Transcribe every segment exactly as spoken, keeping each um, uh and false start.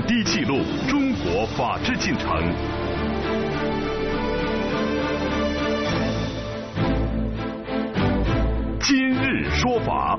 一记录中国法治进程。今日说法。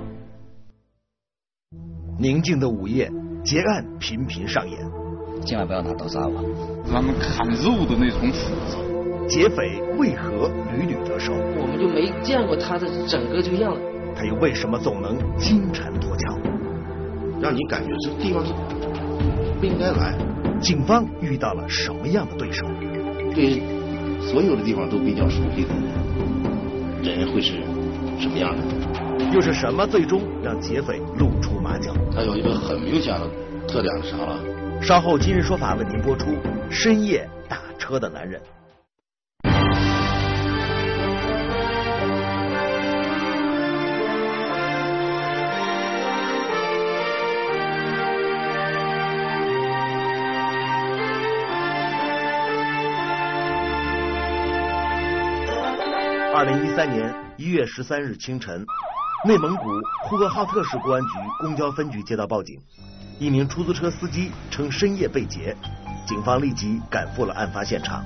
宁静的午夜，劫案频频上演。 千万不要拿刀杀我！ 咱们砍肉的那种斧子。 劫匪为何屡屡得手？ 我们就没见过他的整个这个样子。 他又为什么总能金蝉脱壳？ 让你感觉这地方是不应该来。 警方遇到了什么样的对手？ 对所有的地方都比较熟悉的人会是什么样的？ 又是什么最终让劫匪露出马脚？ 他有一个很明显的特点是啥了？ 稍后今日说法为您播出：深夜打车的男人。二零一三年一月十三日清晨，内蒙古呼和浩特市公安局公交分局接到报警，一名出租车司机称深夜被劫，警方立即赶赴了案发现场。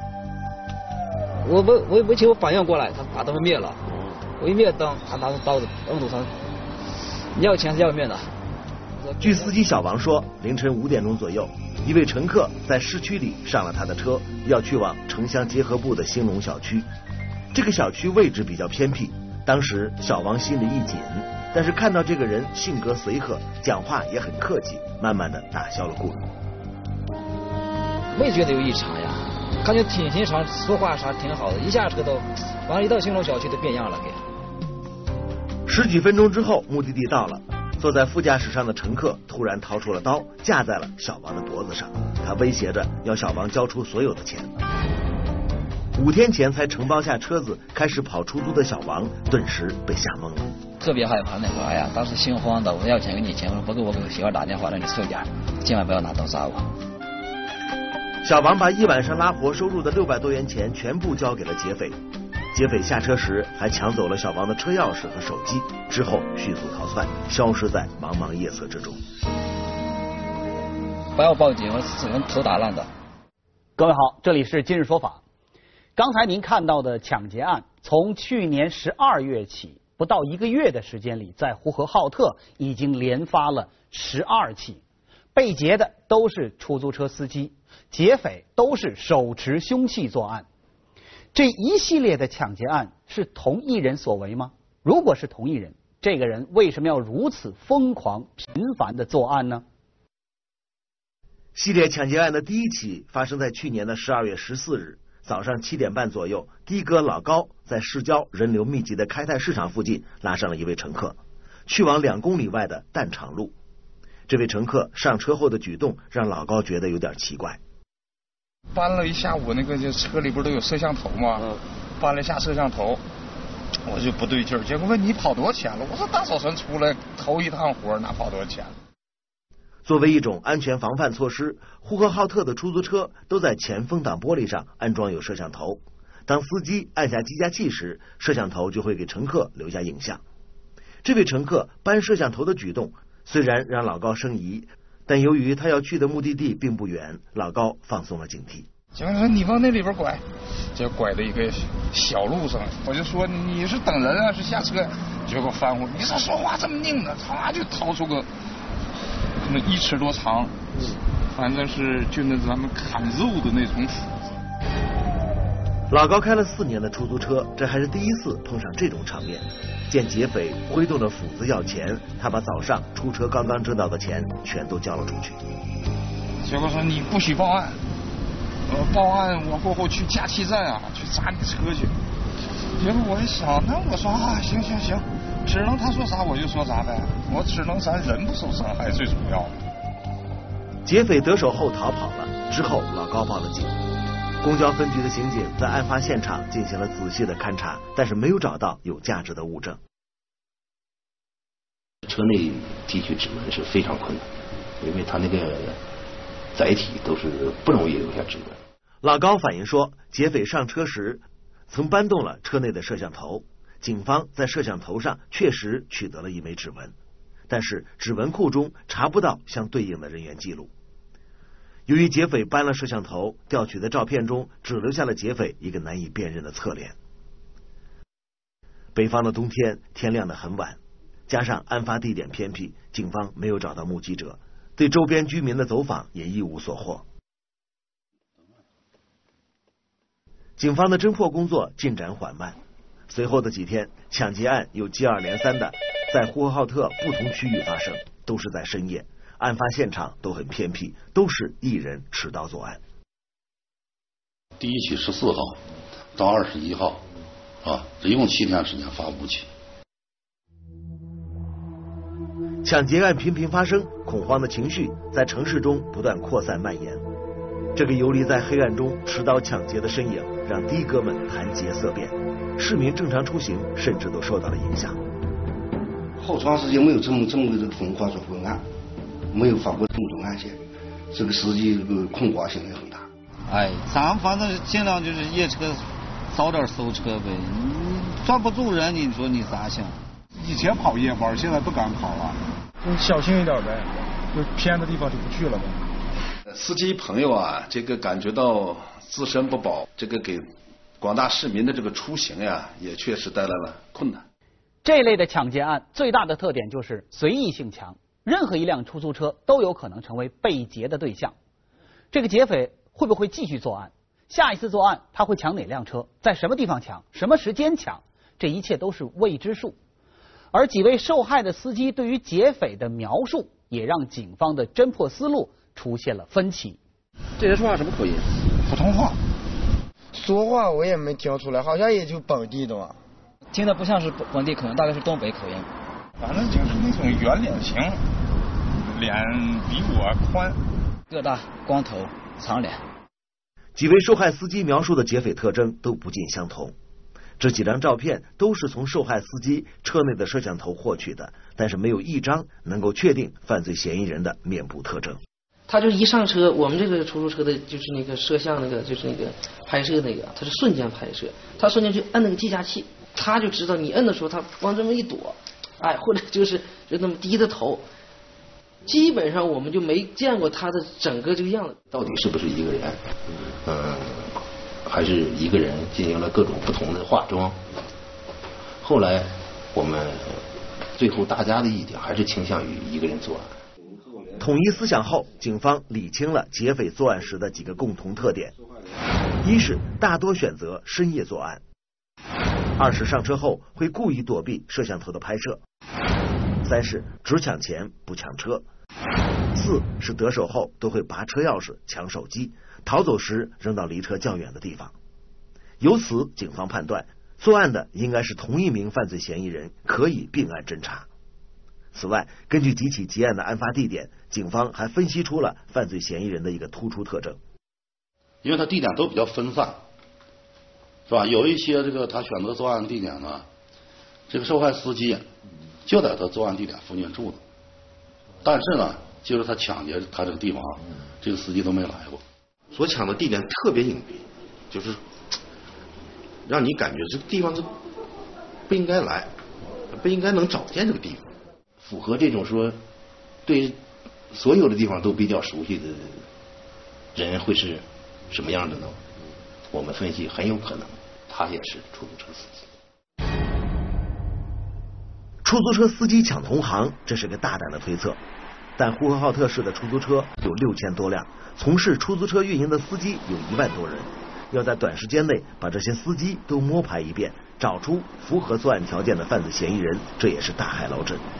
我我我我请我反应过来，他把灯灭了，我一灭灯，他拿着刀子摁住他，你要钱是要命的。 据司机小王说，凌晨五点钟左右，一位乘客在市区里上了他的车，要去往城乡结合部的兴隆小区。这个小区位置比较偏僻，当时小王心里一紧，但是看到这个人性格随和，讲话也很客气，慢慢的打消了顾虑。 没觉得有异常呀，感觉挺平常，说话啥挺好的，一下车都，完了，一到兴隆小区都变样了给。 十几分钟之后，目的地到了，坐在副驾驶上的乘客突然掏出了刀，架在了小王的脖子上，他威胁着要小王交出所有的钱。五天前才承包下车子开始跑出租的小王，顿时被吓懵了， 特别害怕那会儿呀，当时心慌的，我要钱给你钱，我说不给我给我媳妇打电话让你收点，千万不要拿刀杀我。 小王把一晚上拉活收入的六百多元钱全部交给了劫匪，劫匪下车时还抢走了小王的车钥匙和手机，之后迅速逃窜，消失在茫茫夜色之中。 不要报警，我只能头打烂的。 各位好，这里是今日说法。刚才您看到的抢劫案，从去年十二月起，不到一个月的时间里，在呼和浩特已经连发了十二起，被劫的都是出租车司机，劫匪都是手持凶器作案。这一系列的抢劫案是同一人所为吗？如果是同一人，这个人为什么要如此疯狂频繁的作案呢？ 系列抢劫案的第一起发生在去年的十二月十四日。早上七点半左右，的哥老高在市郊人流密集的开泰市场附近拉上了一位乘客，去往两公里外的蛋厂路。这位乘客上车后的举动让老高觉得有点奇怪。 搬了一下午，那个这车里不都有摄像头吗？嗯、搬了一下摄像头，我就不对劲儿。结果问你跑多少钱了？我说大早晨出来头一趟活，哪跑多少钱？ 作为一种安全防范措施，呼和浩特的出租车都在前风挡玻璃上安装有摄像头。当司机按下机加器时，摄像头就会给乘客留下影像。这位乘客搬摄像头的举动虽然让老高生疑，但由于他要去的目的地并不远，老高放松了警惕。 警察说你往那里边拐，就拐到一个小路上，我就说你是等人啊，是下车？结果翻乎，你咋说话这么拧呢？他就掏出个那一尺多长，反正是就那咱们砍肉的那种斧子。 老高开了四年的出租车，这还是第一次碰上这种场面。见劫匪挥动着斧子要钱，他把早上出车刚刚挣到的钱全都交了出去。 结果说你不许报案，呃，报案我过后去加气站啊，去砸你车去。结果我一想，那我说啊，行行行，只能他说啥我就说啥呗，我只能咱人不受伤害最主要的。 劫匪得手后逃跑了，之后老高报了警。公交分局的刑警在案发现场进行了仔细的勘查，但是没有找到有价值的物证。 车内提取指纹是非常困难，因为他那个载体都是不容易留下指纹。 老高反映说，劫匪上车时曾搬动了车内的摄像头，警方在摄像头上确实取得了一枚指纹，但是指纹库中查不到相对应的人员记录。 由于劫匪搬了摄像头，调取的照片中只留下了劫匪一个难以辨认的侧脸。北方的冬天，天亮得很晚，加上案发地点偏僻，警方没有找到目击者，对周边居民的走访也一无所获。警方的侦破工作进展缓慢，随后的几天，抢劫案又接二连三的在呼和浩特不同区域发生，都是在深夜，案发现场都很偏僻，都是一人持刀作案。 第一起十四号到二十一号啊，这一共七天时间发五起。 抢劫案频频发生，恐慌的情绪在城市中不断扩散蔓延。这个游离在黑暗中持刀抢劫的身影，让的哥们谈劫色变，市民正常出行甚至都受到了影响。 好长时间没有这么这么个这个风化作昏暗，没有发过这么多案件，这个司机这个恐慌性也很大。 哎，咱们反正尽量就是夜车早点搜车呗，你抓不住人，你说你咋想？ 以前跑夜班，现在不敢跑了，就小心一点呗，就偏的地方就不去了呗。 司机朋友啊，这个感觉到自身不保，这个给广大市民的这个出行呀，也确实带来了困难。 这类的抢劫案最大的特点就是随意性强，任何一辆出租车都有可能成为被劫的对象。这个劫匪会不会继续作案？下一次作案他会抢哪辆车？在什么地方抢？什么时间抢？这一切都是未知数。而几位受害的司机对于劫匪的描述，也让警方的侦破思路出现了分歧。 这人说话什么口音？ 普通话。 说话我也没听出来，好像也就本地的吧。 听的不像是本地口音，大概是东北口音。 反正就是那种圆脸型，脸比我宽， 个大光头长脸。 几位受害司机描述的劫匪特征都不尽相同。这几张照片都是从受害司机车内的摄像头获取的，但是没有一张能够确定犯罪嫌疑人的面部特征。 他就一上车，我们这个出租车的就是那个摄像那个就是那个拍摄那个，他是瞬间拍摄，他瞬间去摁那个计价器，他就知道你摁的时候他往这么一躲，哎，或者就是就那么低着头，基本上我们就没见过他的整个这个样子。 到底是不是一个人？嗯。还是一个人进行了各种不同的化妆。后来我们最后大家的意见还是倾向于一个人作案。 统一思想后，警方理清了劫匪作案时的几个共同特点：一是大多选择深夜作案；二是上车后会故意躲避摄像头的拍摄；三是只抢钱不抢车；四是得手后都会拔车钥匙抢手机，逃走时扔到离车较远的地方。由此，警方判断作案的应该是同一名犯罪嫌疑人，可以并案侦查。此外，根据几起劫案的案发地点，警方还分析出了犯罪嫌疑人的一个突出特征。 因为他地点都比较分散，是吧？有一些这个他选择作案地点呢，这个受害司机就在他作案地点附近住的，但是呢，就是他抢劫他这个地方，这个司机都没来过。 所抢的地点特别隐蔽，就是让你感觉这个地方是不应该来，不应该能找见这个地方。 符合这种说对所有的地方都比较熟悉的人会是什么样的呢？我们分析很有可能他也是出租车司机。 出租车司机抢同行，这是个大胆的推测。但呼和浩特市的出租车有六千多辆，从事出租车运营的司机有一万多人，要在短时间内把这些司机都摸排一遍，找出符合作案条件的犯罪嫌疑人，这也是大海捞针。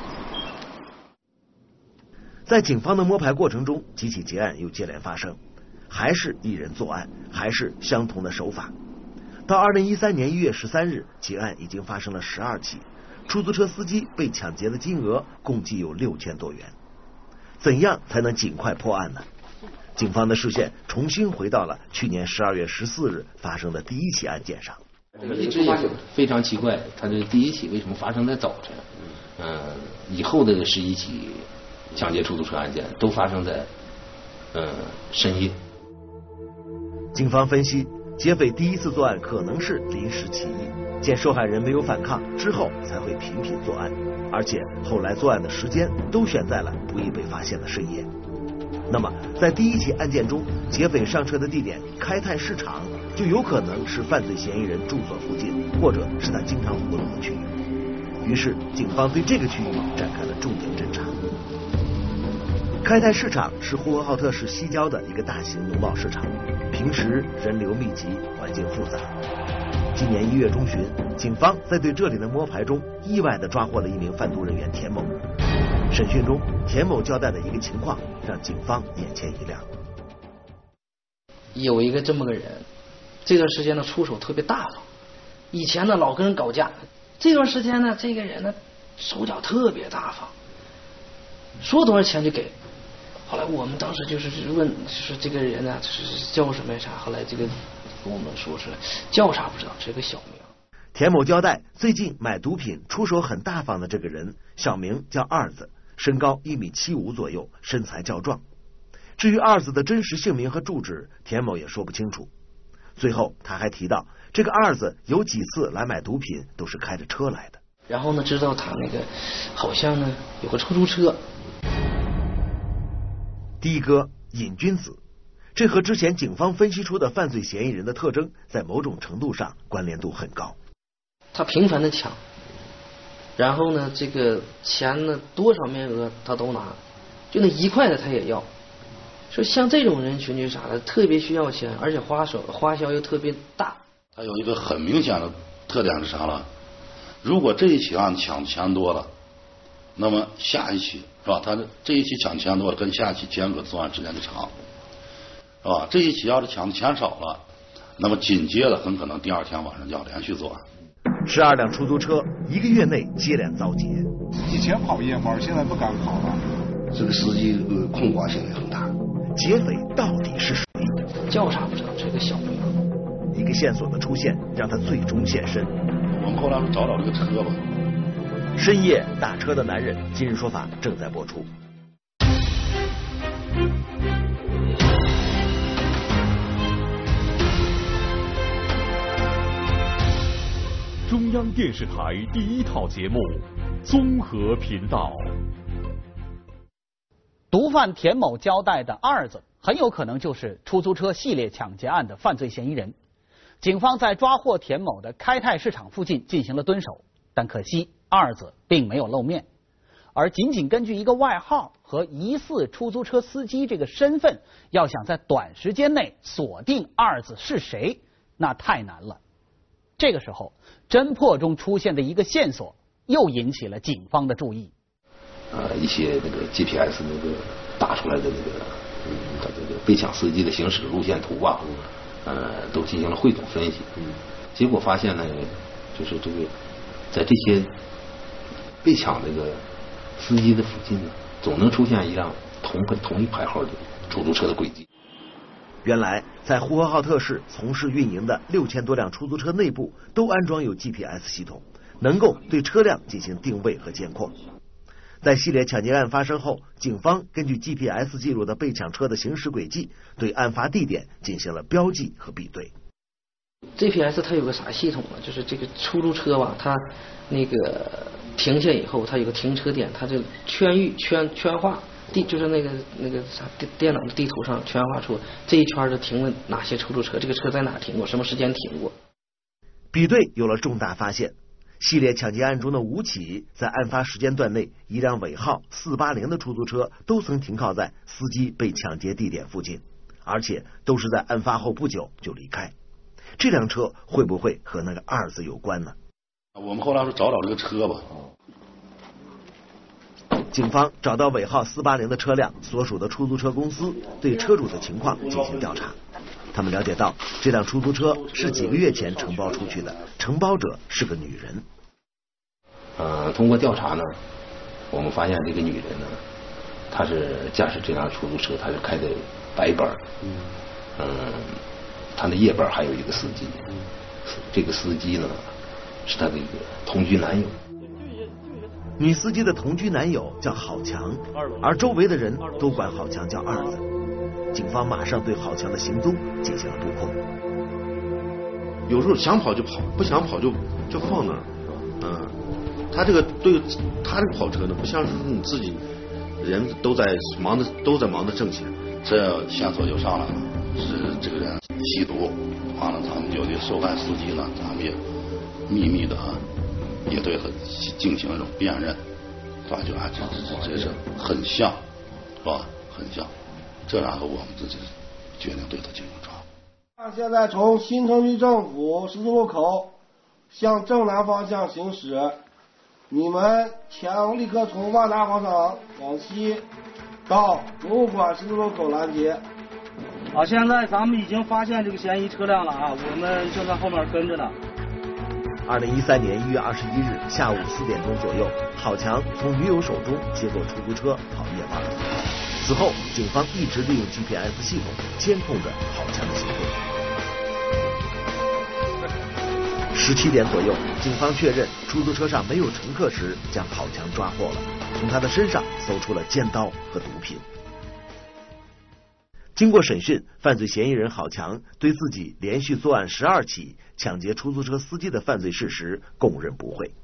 在警方的摸排过程中，几起劫案又接连发生，还是一人作案，还是相同的手法。到二零一三年一月十三日，劫案已经发生了十二起，出租车司机被抢劫的金额共计有六千多元。怎样才能尽快破案呢？警方的视线重新回到了去年十二月十四日发生的第一起案件上。 我们一直也非常奇怪，他这第一起为什么发生在早晨？嗯，以后的十一起抢劫出租车案件都发生在呃深夜。 警方分析，劫匪第一次作案可能是临时起意，见受害人没有反抗之后才会频频作案，而且后来作案的时间都选在了不易被发现的深夜。 那么在第一起案件中，劫匪上车的地点开泰市场就有可能是犯罪嫌疑人住所附近，或者是他经常活动的区域。于是警方对这个区域展开了重点侦查。开泰市场是呼和浩特市西郊的一个大型农贸市场，平时人流密集，环境复杂。今年一月中旬，警方在对这里的摸排中，意外地抓获了一名贩毒人员田某。审讯中，田某交代的一个情况让警方眼前一亮。 有一个这么个人，这段时间呢出手特别大方，以前呢老跟人搞架，这段时间呢这个人呢手脚特别大方，说多少钱就给。后来我们当时就是问，就是这个人呢是叫什么呀啥，后来这个跟我们说出来叫啥不知道，是个小名。 田某交代，最近买毒品出手很大方的这个人，小名叫二子，身高一米七五左右，身材较壮。至于二子的真实姓名和住址，田某也说不清楚。最后他还提到，这个二子有几次来买毒品都是开着车来的。 然后呢，知道他那个好像呢有个出租车。 的哥瘾君子，这和之前警方分析出的犯罪嫌疑人的特征在某种程度上关联度很高。 他频繁的抢，然后呢这个钱呢多少面额他都拿，就那一块的他也要。说像这种人群就啥的特别需要钱，而且花手花销又特别大。 他有一个很明显的特点是啥了？如果这一起案抢钱多了，那么下一起是吧？他这一起抢钱多了，跟下一起间隔作案时间就长，是吧？这一起要是抢的钱少了，那么紧接着很可能第二天晚上就要连续作案。 十二辆出租车一个月内接连遭劫， 以前跑夜班，现在不敢跑了。 这个司机呃控管性也很大。 劫匪到底是谁？ 叫啥不知道，这个小名。 一个线索的出现，让他最终现身。 我们后来找找这个车吧。 深夜打车的男人，今日说法正在播出。 中央电视台第一套节目综合频道。 毒贩田某交代的二子很有可能就是出租车系列抢劫案的犯罪嫌疑人。警方在抓获田某的开泰市场附近进行了蹲守，但可惜二子并没有露面，而仅仅根据一个外号和疑似出租车司机这个身份，要想在短时间内锁定二子是谁，那太难了。这个时候，侦破中出现的一个线索又引起了警方的注意。 呃，一些那个 G P S 那个打出来的那个，嗯，他这个被抢司机的行驶路线图啊，呃，都进行了汇总分析。嗯，结果发现呢，就是这个在这些被抢这个司机的附近呢，总能出现一辆同同一牌号的出租车的轨迹。 原来，在呼和浩特市从事运营的六千多辆出租车内部都安装有 G P S 系统，能够对车辆进行定位和监控。在系列抢劫案发生后，警方根据 G P S 记录的被抢车的行驶轨迹，对案发地点进行了标记和比对。 G P S 它有个啥系统呢？就是这个出租车吧，它那个停下以后，它有个停车点，它就圈域圈圈画地，就是那个那个啥电电脑的地图上圈画出这一圈的停了哪些出租车，这个车在哪停过，什么时间停过。 比对有了重大发现。系列抢劫案中的五起，在案发时间段内，一辆尾号四八零的出租车都曾停靠在司机被抢劫地点附近，而且都是在案发后不久就离开。这辆车会不会和那个二子有关呢？ 我们后来说找找这个车吧。 警方找到尾号四八零的车辆所属的出租车公司，对车主的情况进行调查。他们了解到，这辆出租车是几个月前承包出去的，承包者是个女人。 呃，通过调查呢，我们发现这个女人呢，她是驾驶这辆出租车，她是开的白班，嗯，嗯，她的夜班还有一个司机，这个司机呢是她的一个同居男友。 女司机的同居男友叫郝强，而周围的人都管郝强叫二子。警方马上对郝强的行踪进行了布控。 有时候想跑就跑，不想跑就就放那儿。嗯，他这个对他这个跑车呢，不像是你自己人都在忙着都在忙着挣钱， 这线索就上来了，是这个人吸毒，完了咱们就对受害司机呢，咱们也秘密的也对他进行一种辨认，发觉啊，这这这是很像，是吧？很像，这然后我们自己决定对他进行抓捕。 现在从新城区政府十字路口向正南方向行驶，你们请立刻从万达广场往西到博物馆十字路口拦截。 好，现在咱们已经发现这个嫌疑车辆了啊，我们正在后面跟着呢。 二零一三年一月二十一日下午四点钟左右，郝强从女友手中接过出租车跑夜班。此后，警方一直利用 G P S 系统监控着郝强的行动。十七点左右，警方确认出租车上没有乘客时，将郝强抓获了，从他的身上搜出了尖刀和毒品。经过审讯，犯罪嫌疑人郝强对自己连续作案十二起抢劫出租车司机的犯罪事实供认不讳。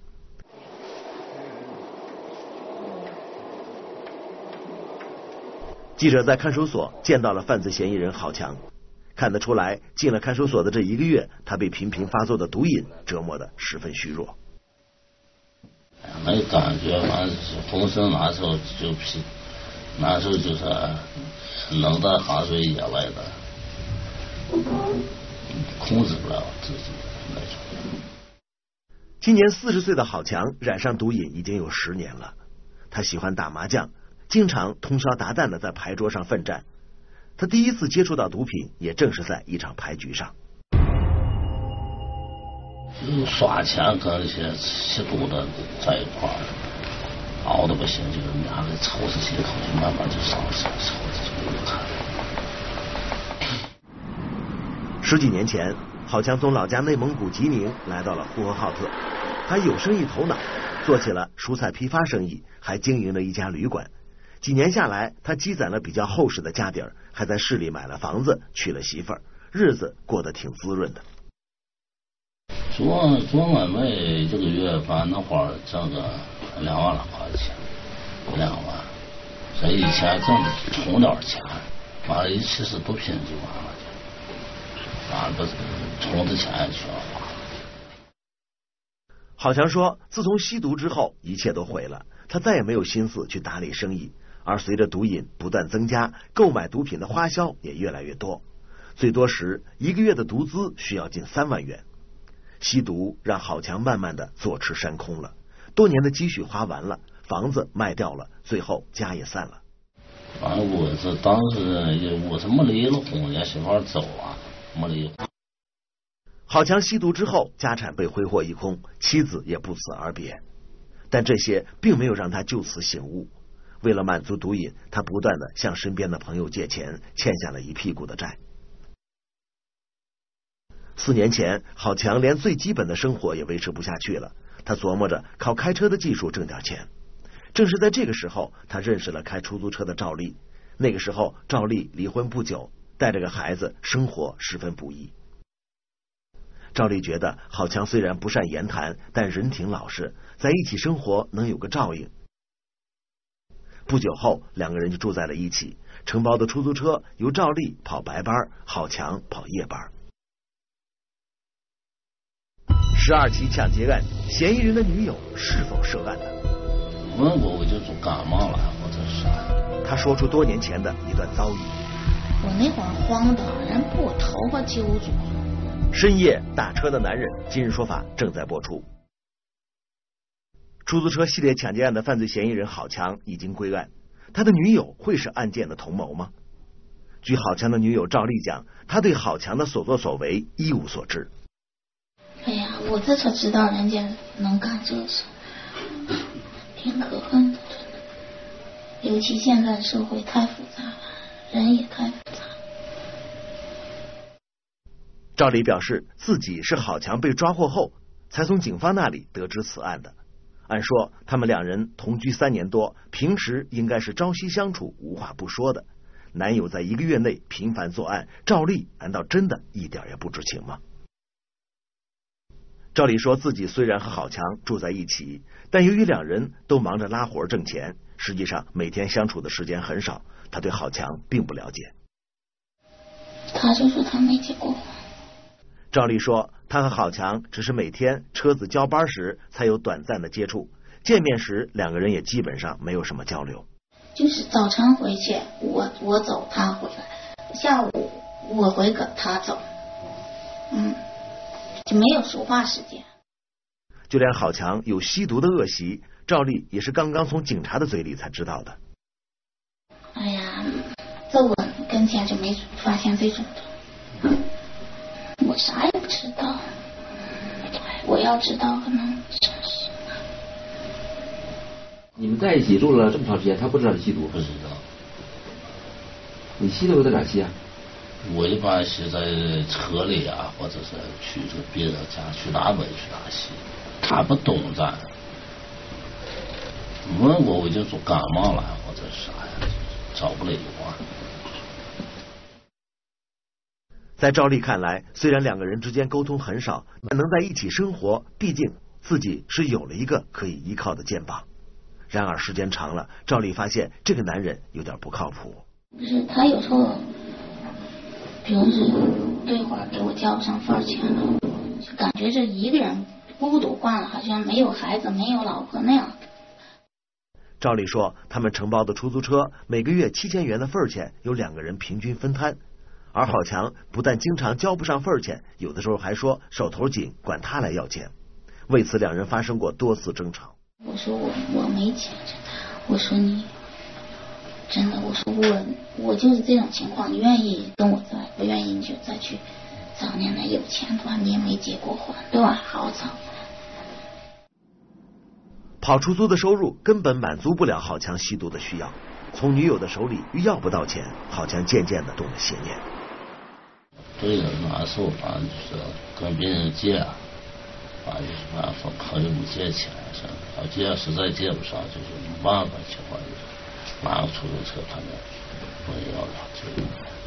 记者在看守所见到了犯罪嫌疑人郝强，看得出来，进了看守所的这一个月，他被频频发作的毒瘾折磨得十分虚弱。 那感觉反正浑身难受，就皮难受，就是冷的汗水也来的，控制不了自己那种。 今年四十岁的郝强染上毒瘾已经有十年了，他喜欢打麻将，经常通宵达旦的在牌桌上奋战。他第一次接触到毒品，也正是在一场牌局上。 耍钱跟那些吸毒的在一块儿，熬的不行，就是两个抽着几口，就慢慢就上手，抽着就不看。 十几年前，郝强从老家内蒙古吉宁来到了呼和浩特，他有生意头脑，做起了蔬菜批发生意，还经营了一家旅馆。几年下来，他积攒了比较厚实的家底儿，还在市里买了房子，娶了媳妇儿，日子过得挺滋润的。 做做买卖这个月反正会儿挣个两万来块钱，两万，这以前挣的充点钱，完了一起是毒品就完了，完了不充的钱也全花了。 郝强说，自从吸毒之后，一切都毁了，他再也没有心思去打理生意。而随着毒瘾不断增加，购买毒品的花销也越来越多，最多时一个月的毒资需要近三万元。吸毒让郝强慢慢的坐吃山空了，多年的积蓄花完了，房子卖掉了，最后家也散了。 反正我是当时我是没离了婚，人家媳妇走了，没离婚。 郝强吸毒之后，家产被挥霍一空，妻子也不辞而别，但这些并没有让他就此醒悟。为了满足毒瘾，他不断的向身边的朋友借钱，欠下了一屁股的债。四年前，郝强连最基本的生活也维持不下去了，他琢磨着靠开车的技术挣点钱。正是在这个时候，他认识了开出租车的赵丽。那个时候，赵丽离婚不久，带着个孩子，生活十分不易。赵丽觉得郝强虽然不善言谈，但人挺老实，在一起生活能有个照应。不久后，两个人就住在了一起，承包的出租车由赵丽跑白班，郝强跑夜班。十二起抢劫案，嫌疑人的女友是否涉案呢？ 问过我就说感冒了，我这是。 他说出多年前的一段遭遇。 我那会儿慌的，人把我头发揪住。 深夜打车的男人，今日说法正在播出。出租车系列抢劫案的犯罪嫌疑人郝强已经归案，他的女友会是案件的同谋吗？据郝强的女友赵丽讲，他对郝强的所作所为一无所知。 哎呀，我这才知道人家能干这事，挺可恨的，真的。尤其现在社会太复杂了，人也太复杂了。 赵丽表示，自己是郝强被抓获后，才从警方那里得知此案的。按说他们两人同居三年多，平时应该是朝夕相处，无话不说的。男友在一个月内频繁作案，赵丽难道真的一点也不知情吗？赵丽说自己虽然和郝强住在一起，但由于两人都忙着拉活挣钱， 实际上每天相处的时间很少，他对郝强并不了解。 他就说他没结过婚。 赵丽说，他和郝强只是每天车子交班时才有短暂的接触，见面时两个人也基本上没有什么交流。 就是早晨回去，我我走他回来，下午我回个他走，嗯，就没有说话时间。 就连郝强有吸毒的恶习，赵丽也是刚刚从警察的嘴里才知道的。 哎呀，在我跟前就没发现这种的，我啥也不知道。我要知道可能真是。 你们在一起住了这么长时间，他不知道你吸毒？ 不知道。 你吸的会在哪吸啊？ 我一般是在车里啊，或者是去这个别人家去哪买去哪吸。他不懂咱，问我我就说感冒了或者啥呀，找不了话。 在赵丽看来，虽然两个人之间沟通很少，但能在一起生活，毕竟自己是有了一个可以依靠的肩膀。然而时间长了，赵丽发现这个男人有点不靠谱。 不是他有时候，比如是对会儿给我交不上份儿钱了，就感觉这一个人孤独惯了，好像没有孩子没有老婆那样。 赵丽说，他们承包的出租车每个月七千元的份儿钱由两个人平均分摊，而郝强不但经常交不上份儿钱，有的时候还说手头紧，管他来要钱。为此两人发生过多次争吵。 我说我我没钱，我说你真的，我说我我就是这种情况，你愿意跟我在，不愿意你就再去找你那有钱的话，你也没结过婚，对吧？好找。 跑出租的收入根本满足不了郝强吸毒的需要，从女友的手里又要不到钱，郝强渐渐的动了邪念。 对人难受，反正就是跟别人借啊，反正就是反正说朋友借钱是，要借实在借不上，就是没办法情况就是拿个出租车他们我也要了这个。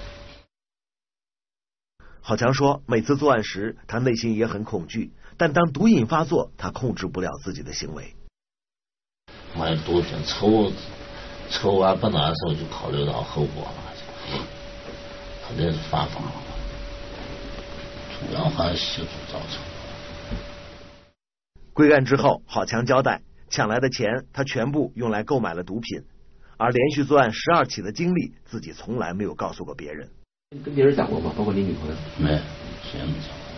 郝强说，每次作案时他内心也很恐惧，但当毒瘾发作，他控制不了自己的行为。 买毒品抽抽完不难受，就考虑到后果了，肯定是犯法了，主要还是吸毒造成的。 归案之后，郝强交代，抢来的钱他全部用来购买了毒品，而连续作案十二起的经历，自己从来没有告诉过别人。 跟别人讲过吗？包括你女朋友？ 没，谁也没讲过。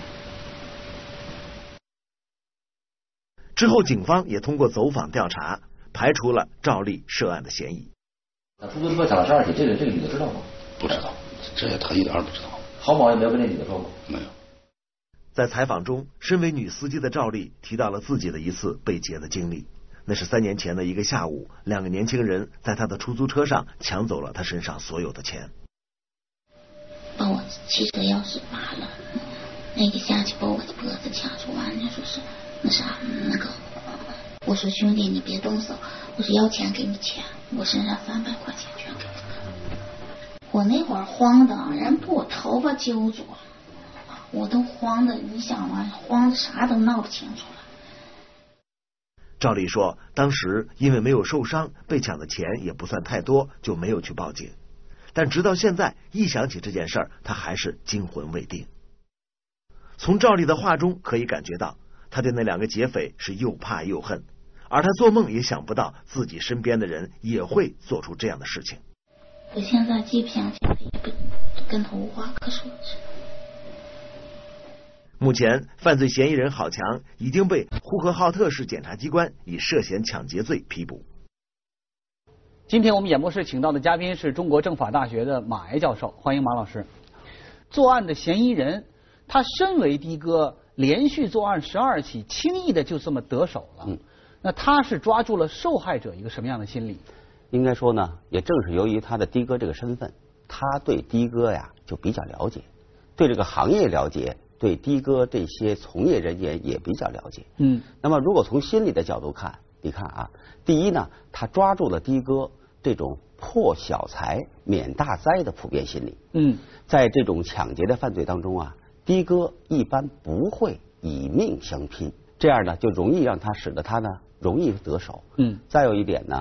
之后，警方也通过走访调查，排除了赵丽涉案的嫌疑。 那出租车抢了十二起，这个这个女的知道吗？ 不知道，这也他一点也不知道。 郝某也没有跟这女的说过？ 没有。 在采访中，身为女司机的赵丽提到了自己的一次被劫的经历。那是三年前的一个下午，两个年轻人在她的出租车上抢走了她身上所有的钱， 把我汽车钥匙拔了，那个下去把我的脖子卡住，完了说是那啥那个，我说兄弟你别动手，我说要钱给你钱，我身上三百块钱全给他。我那会儿慌的，人把我头发揪住，我都慌的，你想嘛，慌的啥都闹不清楚了。 赵丽说，当时因为没有受伤，被抢的钱也不算太多，就没有去报警。但直到现在，一想起这件事儿，他还是惊魂未定。从赵丽的话中可以感觉到，他对那两个劫匪是又怕又恨，而他做梦也想不到自己身边的人也会做出这样的事情。 我现在既不想起来，也不跟他无话可说。 目前，犯罪嫌疑人郝强已经被呼和浩特市检察机关以涉嫌抢劫罪批捕。 今天我们演播室请到的嘉宾是中国政法大学的马艾教授，欢迎马老师。作案的嫌疑人，他身为的哥，连续作案十二起，轻易的就这么得手了。嗯，那他是抓住了受害者一个什么样的心理？ 应该说呢，也正是由于他的的哥这个身份，他对的哥呀就比较了解，对这个行业了解，对的哥这些从业人员也比较了解。 嗯， 那么如果从心理的角度看，你看啊，第一呢，他抓住了的哥这种破小财免大灾的普遍心理。 嗯， 在这种抢劫的犯罪当中啊，的哥一般不会以命相拼，这样呢就容易让他使得他呢容易得手。 嗯， 再有一点呢，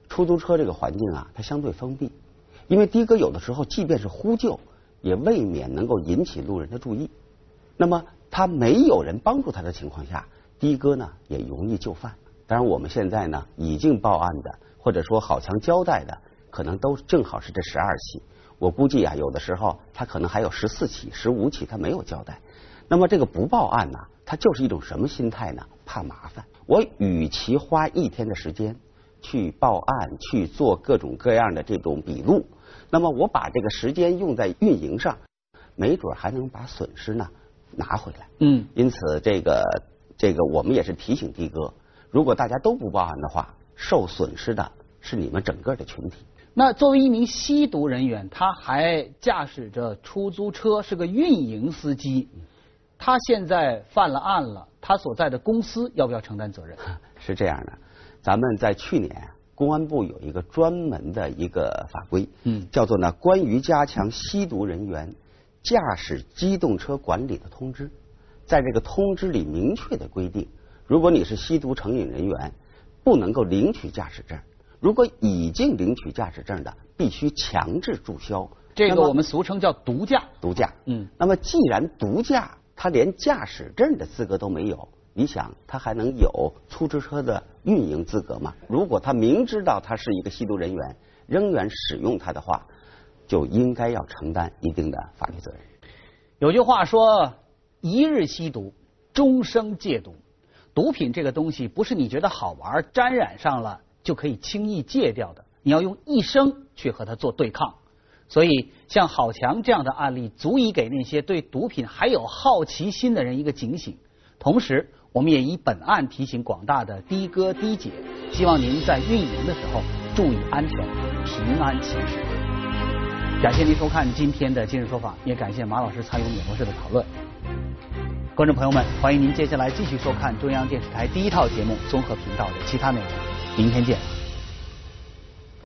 出租车这个环境啊，它相对封闭，因为的哥有的时候即便是呼救，也未免能够引起路人的注意。那么他没有人帮助他的情况下，的哥呢也容易就范。当然我们现在呢已经报案的，或者说郝强交代的，可能都正好是这十二起。我估计啊，有的时候他可能还有十四起、十五起他没有交代。那么这个不报案呢，他就是一种什么心态呢？怕麻烦。我与其花一天的时间去报案，去做各种各样的这种笔录，那么我把这个时间用在运营上，没准还能把损失呢拿回来。 嗯， 因此这个这个我们也是提醒的哥，如果大家都不报案的话，受损失的是你们整个的群体。 那作为一名吸毒人员，他还驾驶着出租车，是个运营司机。他现在犯了案了，他所在的公司要不要承担责任？ 是这样的，咱们在去年公安部有一个专门的一个法规， 嗯， 叫做呢关于加强吸毒人员驾驶机动车管理的通知。在这个通知里明确的规定，如果你是吸毒成瘾人员，不能够领取驾驶证。如果已经领取驾驶证的，必须强制注销。 这个我们俗称叫毒驾。 毒驾， 嗯。 那么既然毒驾，他连驾驶证的资格都没有，你想他还能有出租车的运营资格吗？如果他明知道他是一个吸毒人员，仍然使用它的话，就应该要承担一定的法律责任。 有句话说，一日吸毒，终生戒毒。毒品这个东西不是你觉得好玩，沾染上了就可以轻易戒掉的，你要用一生去和它做对抗。所以像郝强这样的案例，足以给那些对毒品还有好奇心的人一个警醒。同时我们也以本案提醒广大的的哥的姐，希望您在运营的时候注意安全，平安行驶。感谢您收看今天的今日说法，也感谢马老师参与演播室的讨论。观众朋友们，欢迎您接下来继续收看中央电视台第一套节目综合频道的其他内容。明天见。